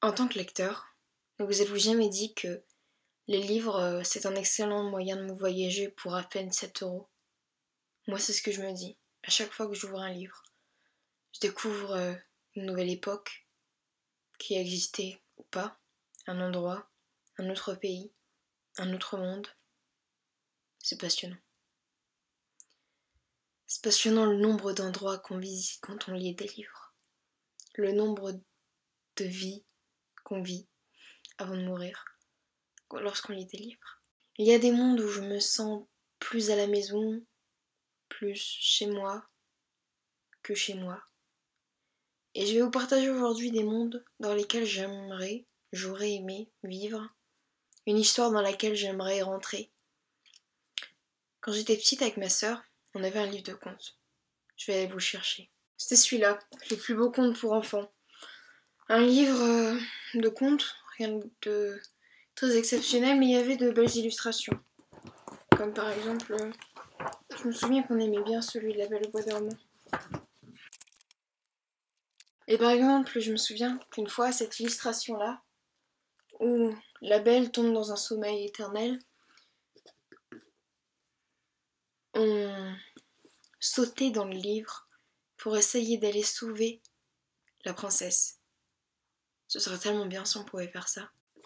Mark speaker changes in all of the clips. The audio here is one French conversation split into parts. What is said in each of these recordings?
Speaker 1: En tant que lecteur, ne vous êtes-vous jamais dit que les livres, c'est un excellent moyen de voyager pour à peine 7 €? Moi, c'est ce que je me dis. À chaque fois que j'ouvre un livre, je découvre une nouvelle époque qui a existé ou pas, un endroit, un autre pays, un autre monde. C'est passionnant. C'est passionnant le nombre d'endroits qu'on visite quand on lit des livres. Le nombre de vies qu'on vit avant de mourir lorsqu'on lit des livres. Il y a des mondes où je me sens plus à la maison, plus chez moi que chez moi. Et je vais vous partager aujourd'hui des mondes dans lesquels j'aurais aimé vivre, une histoire dans laquelle j'aimerais rentrer. Quand j'étais petite avec ma sœur, on avait un livre de contes. Je vais aller vous le chercher. C'était celui-là, les plus beaux contes pour enfants. Un livre de contes, rien de très exceptionnel, mais il y avait de belles illustrations. Comme par exemple, je me souviens qu'on aimait bien celui de La Belle au bois dormant. Et par exemple, je me souviens qu'une fois, cette illustration-là, où la belle tombe dans un sommeil éternel, on sautait dans le livre pour essayer d'aller sauver la princesse. Ce serait tellement bien si on pouvait faire ça.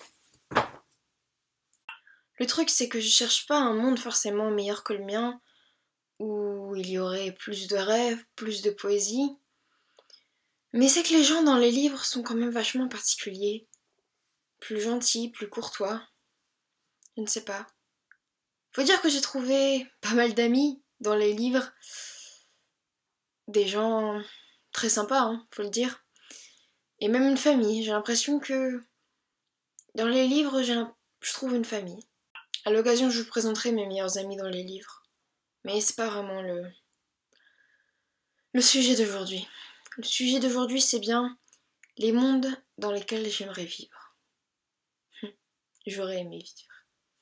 Speaker 1: Le truc, c'est que je cherche pas un monde forcément meilleur que le mien, où il y aurait plus de rêves, plus de poésie. Mais c'est que les gens dans les livres sont quand même vachement particuliers. Plus gentils, plus courtois. Je ne sais pas. Faut dire que j'ai trouvé pas mal d'amis dans les livres. Des gens très sympas, hein, faut le dire. Et même une famille. J'ai l'impression que dans les livres, je trouve une famille. À l'occasion, je vous présenterai mes meilleurs amis dans les livres. Mais c'est pas vraiment le sujet d'aujourd'hui. Le sujet d'aujourd'hui, c'est bien les mondes dans lesquels j'aimerais vivre. J'aurais aimé vivre.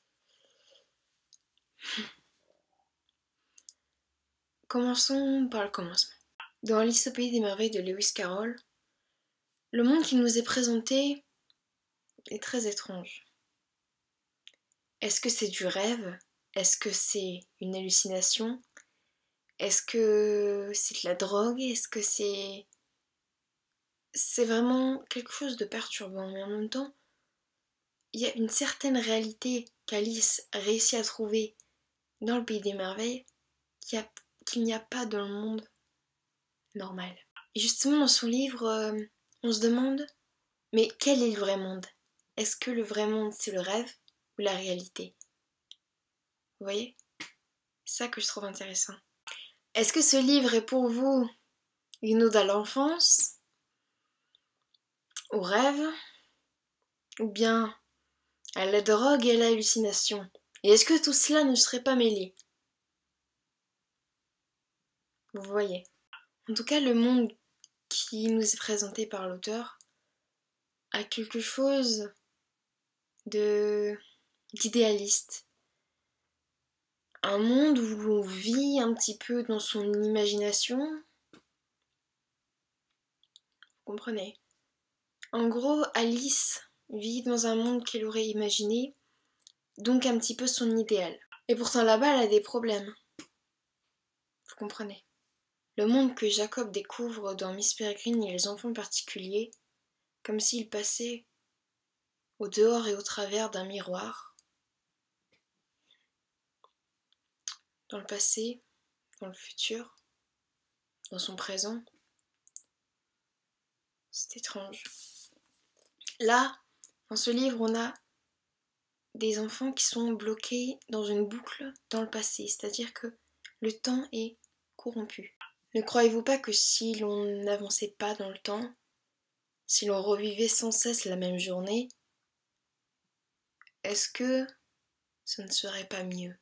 Speaker 1: Commençons par le commencement. Dans Alice au pays des merveilles de Lewis Carroll, le monde qui nous est présenté est très étrange. Est-ce que c'est du rêve? Est-ce que c'est une hallucination? Est-ce que c'est de la drogue? Est-ce que c'est vraiment quelque chose de perturbant? Mais en même temps, il y a une certaine réalité qu'Alice réussit à trouver dans le pays des merveilles qu'il n'y a pas dans le monde normal. Et justement, dans son livre, on se demande, mais quel est le vrai monde? Est-ce que le vrai monde, c'est le rêve ou la réalité? Vous voyez? C'est ça que je trouve intéressant. Est-ce que ce livre est pour vous une ode à l'enfance, au rêve, ou bien à la drogue et à l'hallucination? Et est-ce que tout cela ne serait pas mêlé? Vous voyez. En tout cas, le monde qui nous est présenté par l'auteur a quelque chose d'idéaliste. Un monde où l'on vit un petit peu dans son imagination. Vous comprenez? En gros, Alice vit dans un monde qu'elle aurait imaginé, donc un petit peu son idéal. Et pourtant là-bas, elle a des problèmes. Vous comprenez? Le monde que Jacob découvre dans Miss Peregrine et les enfants particuliers, comme s'il passait au dehors et au travers d'un miroir. Dans le passé, dans le futur, dans son présent. C'est étrange. Là, dans ce livre, on a des enfants qui sont bloqués dans une boucle dans le passé, c'est-à-dire que le temps est corrompu. Ne croyez-vous pas que si l'on n'avançait pas dans le temps, si l'on revivait sans cesse la même journée, est-ce que ce ne serait pas mieux?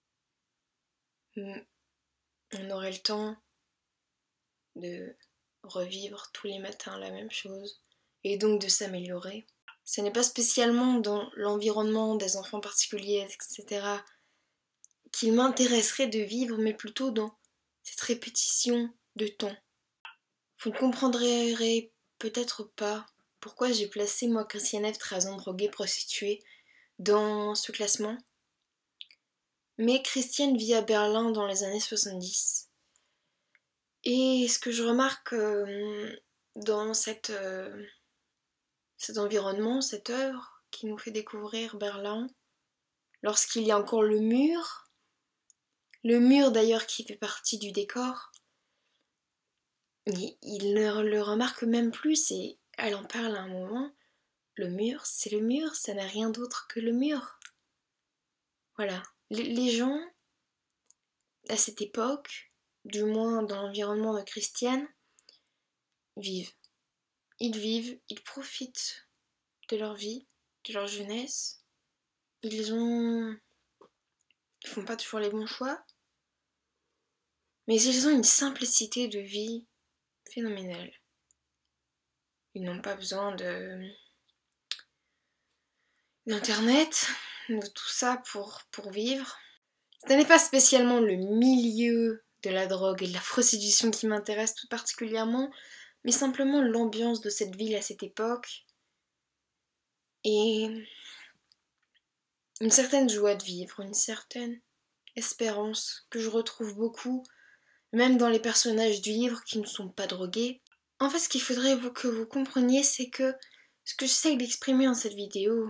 Speaker 1: On aurait le temps de revivre tous les matins la même chose et donc de s'améliorer. Ce n'est pas spécialement dans l'environnement des enfants particuliers, etc., qu'il m'intéresserait de vivre, mais plutôt dans cette répétition de temps. Vous ne comprendrez peut-être pas pourquoi j'ai placé moi Christiane F. 13 ans droguée prostituée dans ce classement. Mais Christiane vit à Berlin dans les années 70. Et ce que je remarque dans cet environnement, cette œuvre qui nous fait découvrir Berlin, lorsqu'il y a encore le mur d'ailleurs qui fait partie du décor, il ne le remarque même plus et elle en parle à un moment. Le mur, c'est le mur, ça n'a rien d'autre que le mur. Voilà. Les gens, à cette époque, du moins dans l'environnement de Christiane, vivent. Ils vivent, ils profitent de leur vie, de leur jeunesse. Ils font pas toujours les bons choix, mais ils ont une simplicité de vie phénoménale. Ils n'ont pas besoin d'internet, de tout ça pour vivre. Ce n'est pas spécialement le milieu de la drogue et de la prostitution qui m'intéresse tout particulièrement, mais simplement l'ambiance de cette ville à cette époque et une certaine joie de vivre, une certaine espérance que je retrouve beaucoup, même dans les personnages du livre qui ne sont pas drogués. En fait, ce qu'il faudrait que vous compreniez, c'est que ce que j'essaie d'exprimer dans cette vidéo,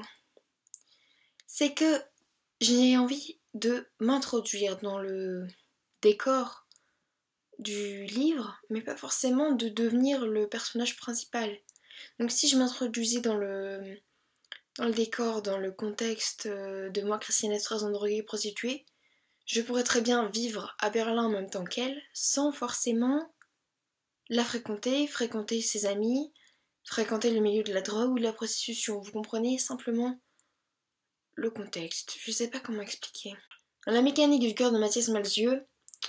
Speaker 1: c'est que j'ai envie de m'introduire dans le décor du livre, mais pas forcément de devenir le personnage principal. Donc si je m'introduisais dans le décor, dans le contexte de moi, Christiane F. 13 ans droguée prostituée, je pourrais très bien vivre à Berlin en même temps qu'elle, sans forcément la fréquenter ses amis, fréquenter le milieu de la drogue ou de la prostitution. Vous comprenez simplement le contexte. Je sais pas comment expliquer. Dans La mécanique du cœur de Mathias Malzieu,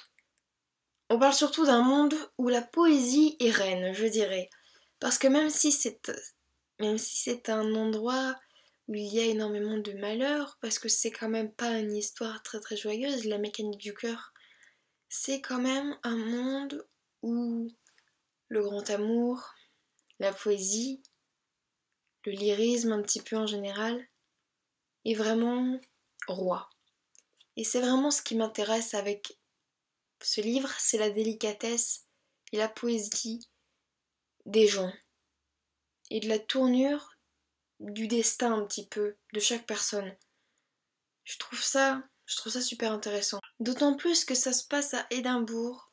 Speaker 1: on parle surtout d'un monde où la poésie est reine, je dirais. Parce que même si c'est un endroit où il y a énormément de malheur, parce que c'est quand même pas une histoire très très joyeuse, La mécanique du cœur, c'est quand même un monde où le grand amour, la poésie, le lyrisme un petit peu en général, est vraiment roi. Et c'est vraiment ce qui m'intéresse avec ce livre, c'est la délicatesse et la poésie des gens et de la tournure du destin un petit peu de chaque personne. Je trouve ça super intéressant. D'autant plus que ça se passe à Édimbourg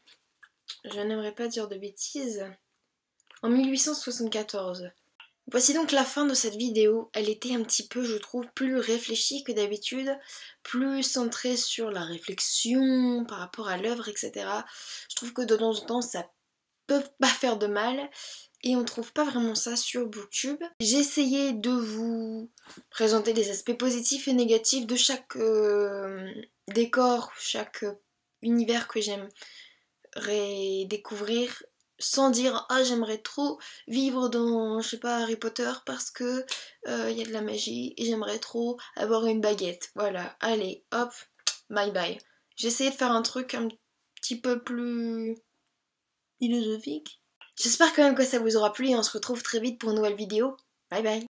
Speaker 1: je n'aimerais pas dire de bêtises, en 1874. Voici donc la fin de cette vidéo. Elle était un petit peu, je trouve, plus réfléchie que d'habitude, plus centrée sur la réflexion par rapport à l'œuvre, etc. Je trouve que de temps en temps, ça peut pas faire de mal, et on trouve pas vraiment ça sur Booktube. J'ai essayé de vous présenter les aspects positifs et négatifs de chaque décor, chaque univers que j'aimerais découvrir, sans dire ah j'aimerais trop vivre dans je sais pas Harry Potter parce que y a de la magie et j'aimerais trop avoir une baguette. Voilà, allez, hop, bye bye. J'ai essayé de faire un truc un petit peu plus philosophique. J'espère quand même que ça vous aura plu et on se retrouve très vite pour une nouvelle vidéo. Bye bye.